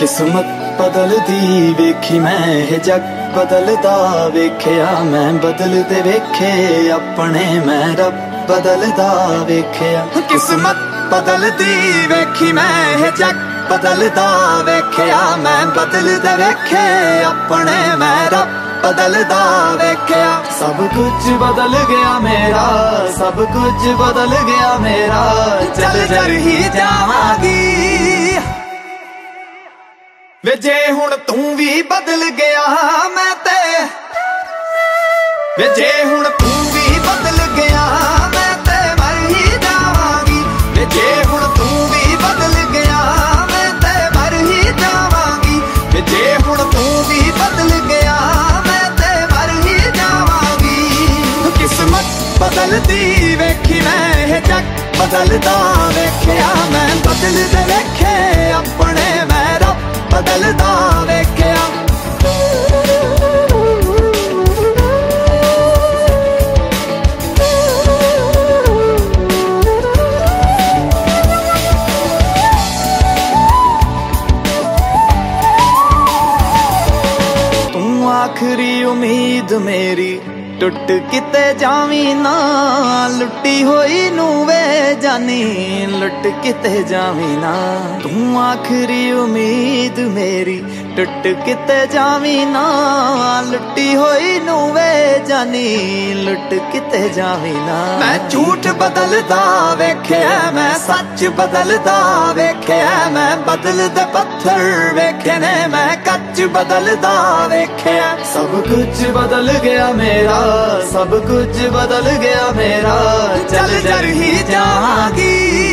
किस्मत बदलदी वेखी मैं जग बदलदा वेख्या मैं बदलदे वेखे अपने मैं रब बदलदा वेख्या। किस्मत बदलदी वेखी मैं जग बदलदा वेख्या मैं बदलदे वेखे अपने मैं रब बदलदा वेख्या। सब कुछ बदल गया मेरा, सब कुछ बदल गया मेरा, चल जर ही जावांगी वे जे हुण तू भी बदल गया मैं ते, वे जे हुण तू भी बदल गया मैं ते मर ही जावांगी। वे जे हुण तू भी बदल गया मैं ते मर ही जावांगी। वे जे हुण तू भी बदल गया मैं ते मर ही जावांगी। किस्मत बदलदी वेखी मैं जग बदलदा वेख्या मैं बदलदे वेखे अपने मैं रब बदलदा वेख्या। तू आखरी उम्मीद मेरी टुट किते जावी ना, लुटी होई नू वे जानी लुट किते जावी ना। तू आखरी उम्मीद मेरी टुट किते जावी ना, लुटी होई नू वे जानी लुट किते जावी ना। मैं झूठ बदलदा वेख्या मैं सच बदलदा वेख्या मैं बदलदे पत्थर वेखे ने मैं कच बदलदा वेख्या। सब कुछ बदल गया मेरा, सब कुछ बदल गया मेरा, चल जर ही जावांगी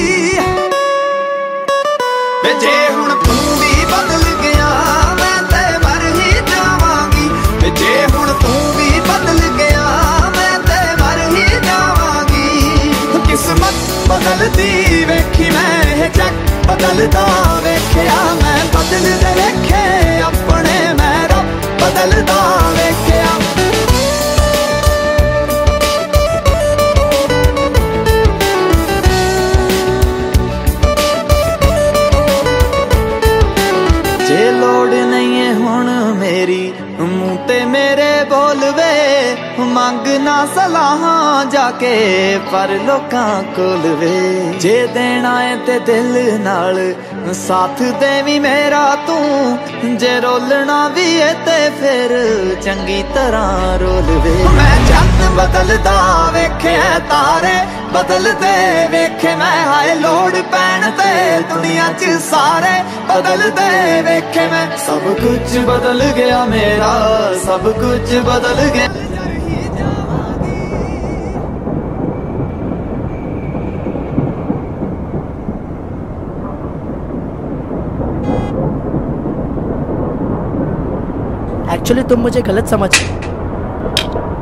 वे जे हुण तू भी बदल गया मैं ते मर ही जावांगी। वे जे हुण तू भी बदल गया मैं ते मर ही जावांगी। किस्मत बदलदी वेखी मैं जग बदलदा वेख्या मैं बदलदे वेखे अपने मैं रब बदलदा वेख्या। जे लोड़ नहीं है हुण मेरी मुंह ते मेरे बोलवे, मंगना सलाहां जाके पर लोकां कोल वे। जे देना है ते दिल नाल साथ देवी मेरा तू, जे रोलना भी है ते फिर चंगी तरह रोल वे। मैं चंद बदलदा वेखे तारे बदलदे वेखे मैं, हाय लोड़ पैण ते दुनिया च सारे बदलदे वेखे मैं। सब कुछ बदल गया मेरा, सब कुछ बदल गया। एक्चुअली तुम मुझे गलत समझ